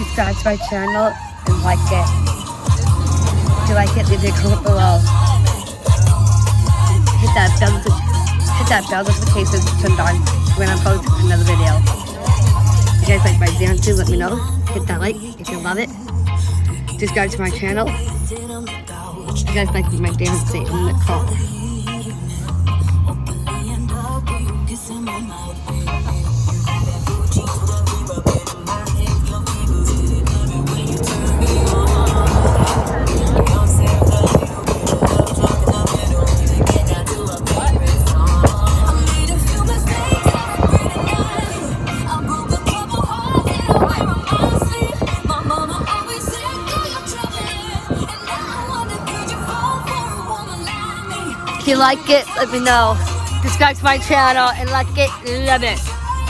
subscribe to my channel and like it. If you like it, leave a comment below. Hit that bell notification turned on when I post another video. If you guys like my dancing, let me know. Hit that like if you love it. Subscribe to my channel. If you guys like my dancing in the car. If you like it, let me know. Subscribe to my channel and like it, love it.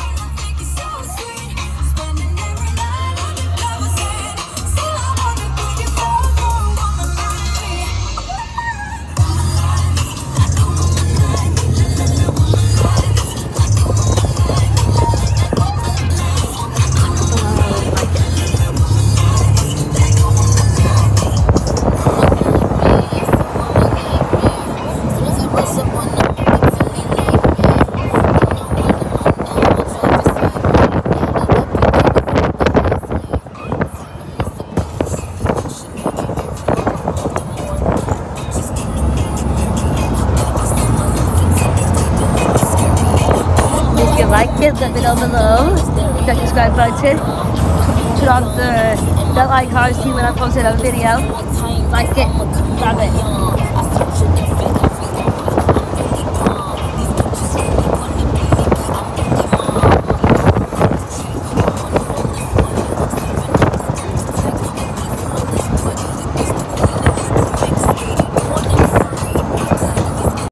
If you like it, let me know below. Hit that subscribe button. Turn on the bell icon to see when I post another video. Like it, love it.